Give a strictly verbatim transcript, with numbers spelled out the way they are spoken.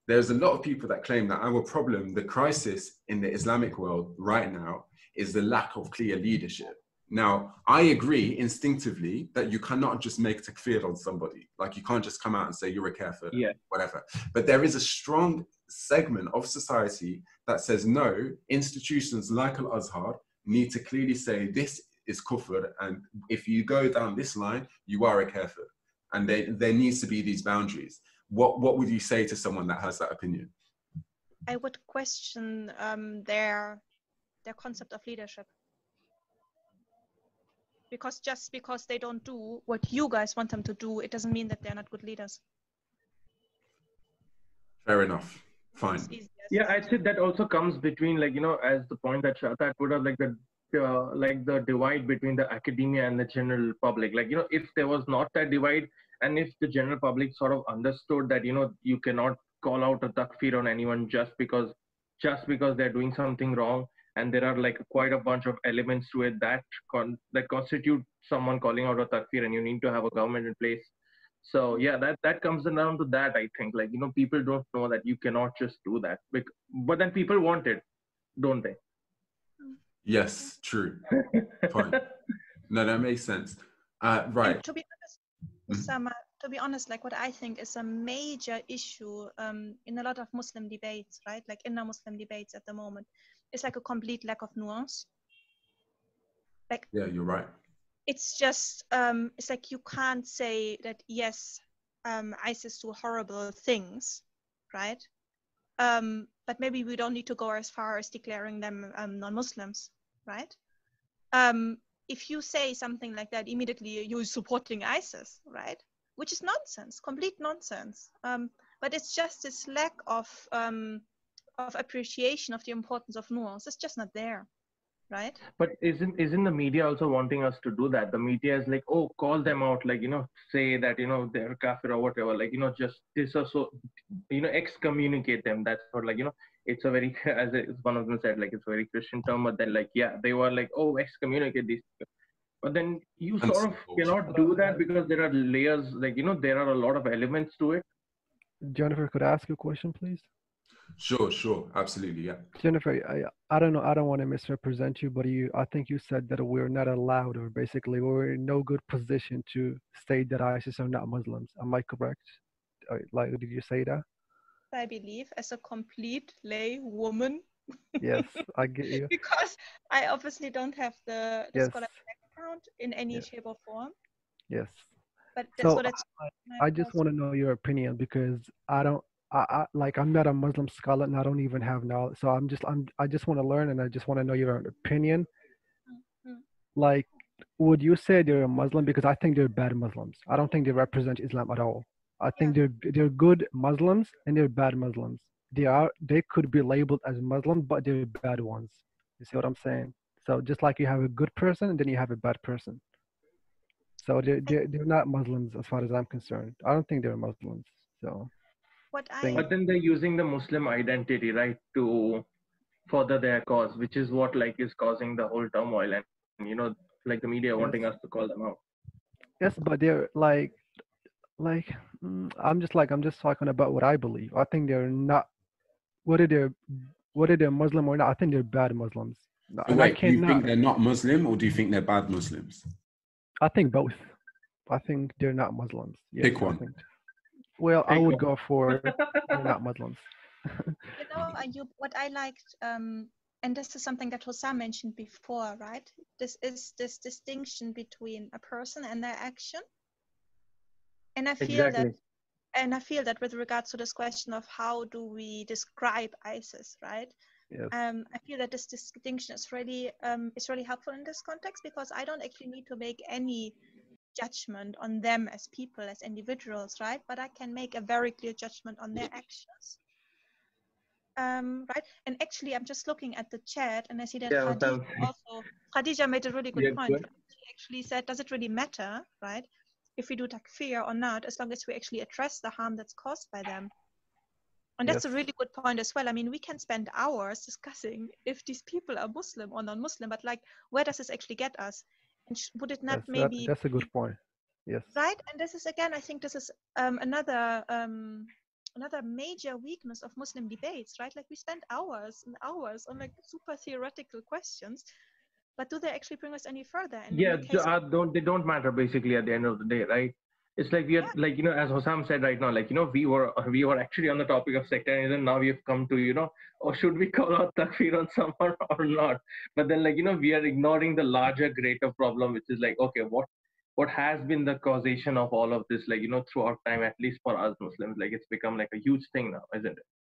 there's a lot of people that claim that our problem, the crisis in the Islamic world right now, is the lack of clear leadership. Now, I agree instinctively that you cannot just make takfir on somebody. Like, you can't just come out and say you're a kafir, yeah. whatever. But there is a strong segment of society that says, no, institutions like Al-Azhar need to clearly say this is kufr, and if you go down this line, you are a kafir. And they, there needs to be these boundaries. What, what would you say to someone that has that opinion? I would question um, their, their concept of leadership. Because just because they don't do what you guys want them to do, it doesn't mean that they're not good leaders. Fair enough. Fine. Yeah, I'd say that also comes between, like, you know, as the point that Shahzad put out, like the uh, like the divide between the academia and the general public. Like, you know, if there was not that divide, and if the general public sort of understood that, you know, you cannot call out a takfir on anyone just because just because they're doing something wrong, and there are like quite a bunch of elements to it that con that constitute someone calling out a takfir, and you need to have a government in place. So yeah, that that comes down to that. I think, like, you know, people don't know that you cannot just do that, but then people want it, don't they? Yes, true. Fine. No, that makes sense. Uh, right. And to be honest, Osama, to be honest, like what I think is a major issue um, in a lot of Muslim debates, right? Like inner Muslim debates at the moment, is like a complete lack of nuance. Like, yeah, you're right. It's just, um, it's like you can't say that, yes, um, ISIS do horrible things, right? Um, but maybe we don't need to go as far as declaring them um, non-Muslims, right? Um, if you say something like that, immediately you're supporting ISIS, right? Which is nonsense, complete nonsense. Um, but it's just this lack of, um, of appreciation of the importance of nuance. It's just not there. Right. But isn't isn't the media also wanting us to do that? The media is like, oh, call them out, like, you know, say that, you know, they're kafir or whatever, like, you know, just this or so, you know, excommunicate them. That's what, like, you know, it's a very, as one of them said, like, it's a very Christian term, but then, like, yeah, they were like, oh, excommunicate these people. But then you sort of cannot do that because there are layers, like, you know, there are a lot of elements to it. Jennifer, could I ask you a question, please? Sure, sure, absolutely, yeah. Jennifer, I, I don't know, I don't want to misrepresent you, but you, I think you said that we're not allowed, or basically we're in no good position to state that ISIS are not Muslims. Am I correct? Like, did you say that? I believe, as a complete lay woman. Yes, I get you. Because I obviously don't have the, the yes. scholarly background in any yes. shape or form. Yes. But that's so what it's. I, I just want to know your opinion, because I don't. I, I like I'm not a Muslim scholar, and I don't even have knowledge. So I'm just I'm I just want to learn, and I just want to know your opinion. Mm-hmm. Like, would you say they're a Muslim? Because I think they're bad Muslims. I don't think they represent Islam at all. I think yeah. they're they're good Muslims and they're bad Muslims. They are they could be labeled as Muslim, but they're bad ones. You see what I'm saying? So just like you have a good person, and then you have a bad person. So they're they're, they're not Muslims as far as I'm concerned. I don't think they're Muslims. So. What I... But then they're using the Muslim identity, right, to further their cause, which is what, like, is causing the whole turmoil, and, you know, like the media yes. wanting us to call them out. Yes, but they're like, like, I'm just like, I'm just talking about what I believe. I think they're not, whether they're, whether they're Muslim or not, I think they're bad Muslims. So and wait, do you think they're not Muslim, or do you think they're bad Muslims? I think both. I think they're not Muslims. Yes, Pick one. Well, I would go for they're not Muslims. You know, Ayub, what I liked, um, and this is something that Hussam mentioned before, right? This is this distinction between a person and their action. And I feel exactly. that, and I feel that with regards to this question of how do we describe ISIS, right? Yes. Um, I feel that this distinction is really, um, is really helpful in this context, because I don't actually need to make any judgment on them as people, as individuals, right? But I can make a very clear judgment on their actions. Um, right? And actually, I'm just looking at the chat, and I see that yeah, Khadija also, Khadija made a really good yeah, point. Good. She actually said, does it really matter, right, if we do takfir or not, as long as we actually address the harm that's caused by them? And that's yes. a really good point as well. I mean, we can spend hours discussing if these people are Muslim or non-Muslim, but like, where does this actually get us? And would it not that's, maybe... That, that's a good point. Yes. Right? And this is, again, I think this is um, another um, another major weakness of Muslim debates, right? Like we spend hours and hours on like super theoretical questions, but do they actually bring us any further? And yeah, in the case uh, of, don't they don't matter basically at the end of the day, right? It's like we are yeah, like you know, as Hossam said right now, like you know, we were we were actually on the topic of sectarianism. Now we have come to you know, or should we call out takfir on someone or not? But then like you know, we are ignoring the larger, greater problem, which is like okay, what what has been the causation of all of this, like you know, throughout time, at least for us Muslims, like it's become like a huge thing now, isn't it?